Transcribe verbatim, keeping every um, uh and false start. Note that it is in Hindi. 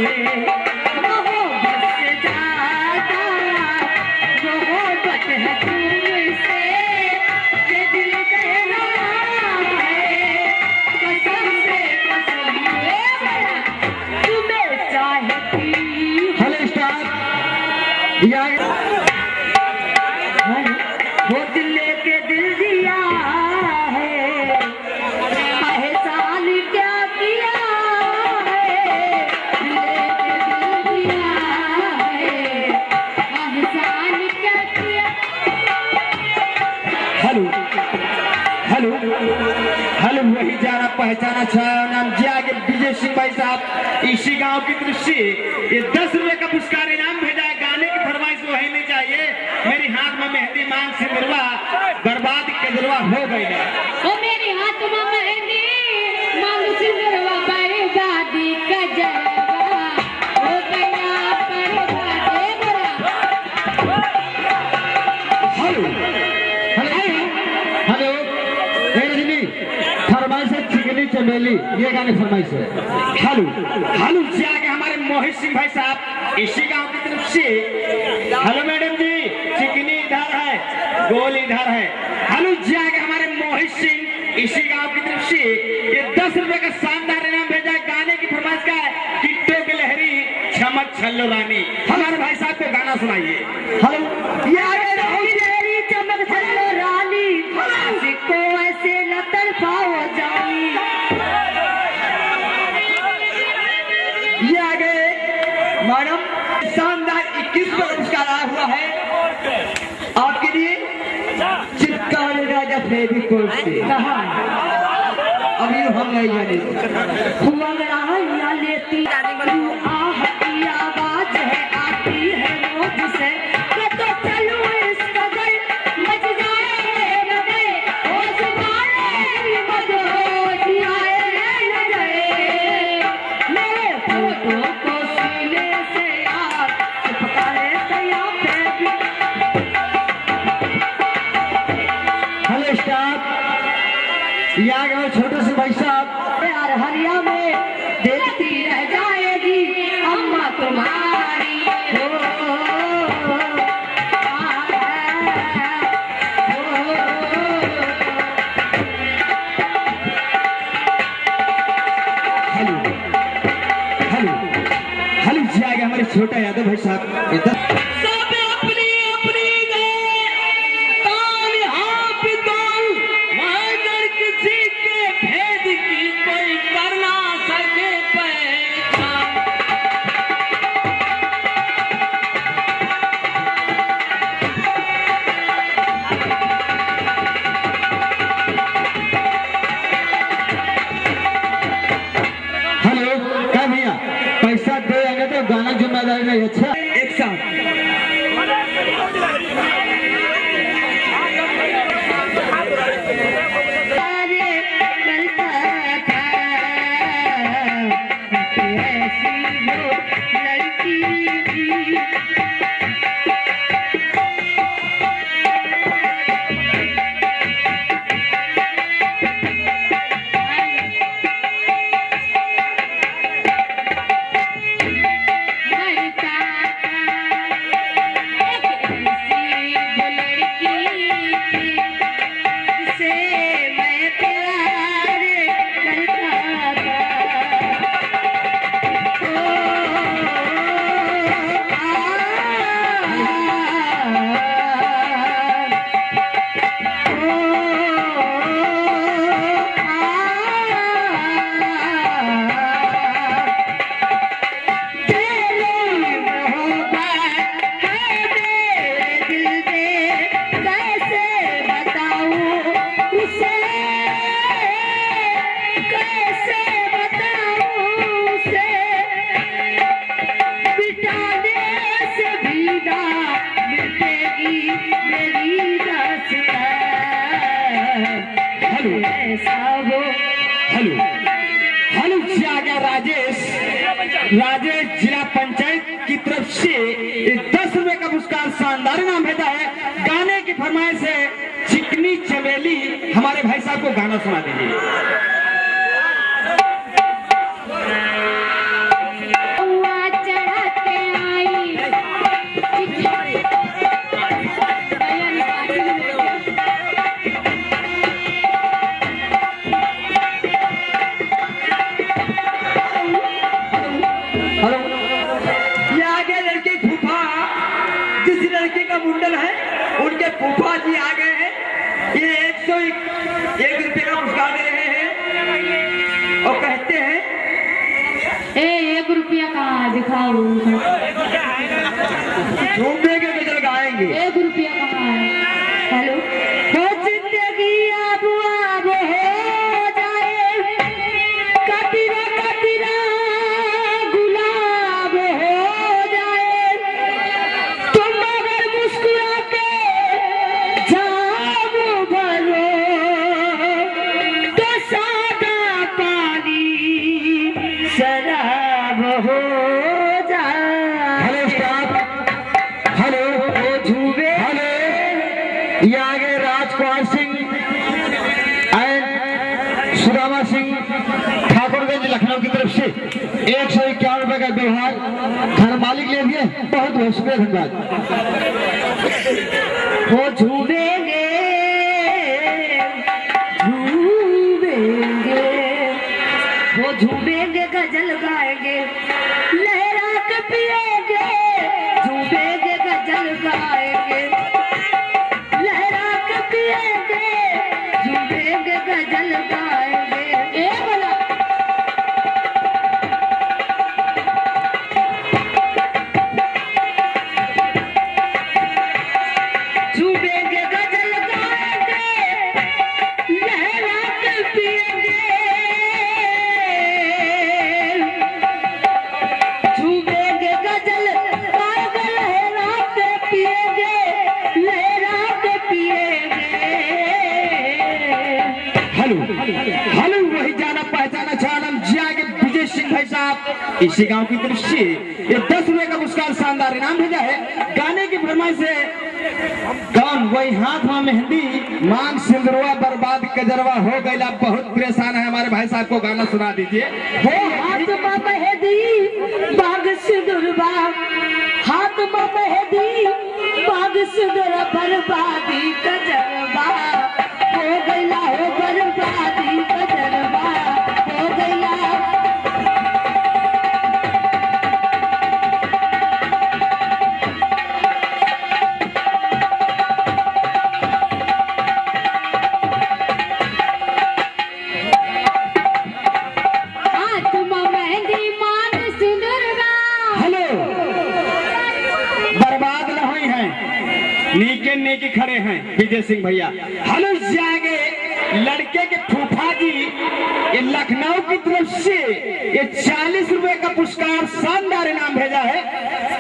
वो दिल लेके दिल दिया है, एहसान क्या किया है, दिल लेके दिल दिया है, एहसान क्या किया। हेलो हेलो हेलो वही जाना पहचाना छाया नाम जी आगे विजय सिंह भाई साहब इसी गांव की तरफ से ये दस रुपए का पुरस्कार इनाम भेजा है। गाने की फरमाइश वही नहीं चाहिए। मेरी हाथ में मेहंदी मांग से मिलवा बर्बाद केजरवा हो गई है। ओ मेरी हाथ में मेहंदी मांग से मिलवा बर्बादी केजरवा हो गया बर्बादी बुरा। हेलो हेलो हेलो रजनी फरमाइश है चिकनी चमेली ये गाने फरमाइश है। हेलो हेलो जी आगे हमारे मोहित सिंह भाई साहब इसी गांव की तरफ से। हेलो मैडम जी चिकनी इधर है गोल इधर है। हेलो जी आगे हमारे मोहित सिंह इसी गांव की तरफ से ये दस रुपए का शानदार इनाम भेजा है। गाने की फरमाइश का है किट्टो की लहरी चमक छल्लो रानी। हमारे भाई साहब को गाना सुनाइए। हेलो ये आगे तेरी चमक छल्लो रानी को ऐसे न तड़पाओ जानी। ये आगे मैडम शानदार इक्कीस का पुरस्कार आया हुआ है आपके लिए चित्कार राजा फेविकोल से। अभी हम नहीं जाने लेती आह की आवाज है आती है रोज से तो चलो इस कदर मच जाए हृदय ओ जुबाने मदहोश आए न गए मेरे फोटो को सीने से यार चिपका ले तैयार बेबी। हेलो स्टाफ यहाँ के छोटे से भाई साहब यार हरिया में देखती रह जाएगी अम्मा तुम्हारी हो, हो, हेलो हेलो हेलो जी आगे हमारे छोटा यादव भाई साहब इधर पैसा दे आगे तो गाना जिम्मेदारी नहीं। अच्छा एक साथ हेलो हेलो जी आ गया राजेश राजेश जिला पंचायत की तरफ से दस रुपए का पुरस्कार शानदार इनाम भेजा है। गाने की फरमाइश है चिकनी चमेली। हमारे भाई साहब को गाना सुना दीजिए। कहाँ है दिखाओ। झूमे के गजल गाएंगे। एक रुपया कहाँ है? हेलो हो जिंदगी अब अब हो जाए कतरा कतरा गुलाब हो जाए तुम अगर मुस्कुरा के जाम भरो तो सादा पानी शराब हो जाए। हेलो स्टाफ, हेलो वो झूमे हेलो, ये आगे राजकुमार सिंह एंड सुदामा सिंह ठाकुरगंज लखनऊ की तरफ से एक सौ इक्यावन रुपए का व्यवहार घर मालिक ले दिए। बहुत बहुत शुक्रिया, धन्यवाद। वो झूमेंगे झूमेंगे वो झूमेंगे गजल गाएंगे लहरा के पिएंगे झूमेंगे गजल गाएंगे लहरा के पिएंगे झूमेंगे गजल गाएंगे। ए बोला झूमेंगे गजल गाएंगे लहरा के पिएंगे झूमेंगे गजल गाएंगे लहरा के पिएंगे लहरा के पिएंगे। हेलो हेलो, वही जाना पहचाना छानम जिया के विजय सिंह भाई साहब इसी गांव की तरफ से ये दस रुपए का पुरस्कार शानदार इनाम भेजा है। गाने की फरमाइश है कौन वही हाथ में मेहंदी मांग सिंदुरवा बर्बाद कजरवा हो गई। बहुत परेशान है हमारे भाई साहब को गाना सुना दीजिए। हो हाथ में मेहंदी बाग सिंदूरवा हाथ में मेहंदी बाग सिंदूर बर्बादी कजरवा हो गईला हो बर्बादी कजरवा हो गईला। हाथ में मेहंदी मान सिंदूरवा हेलो, बर्बाद न हुई हैं, नीके नीके खड़े हैं विजय सिंह भैया। हेलो, जागे लड़के के फूफा जी ये लखनऊ की तरफ से ये चालीस रुपए का पुरस्कार शानदार इनाम भेजा है।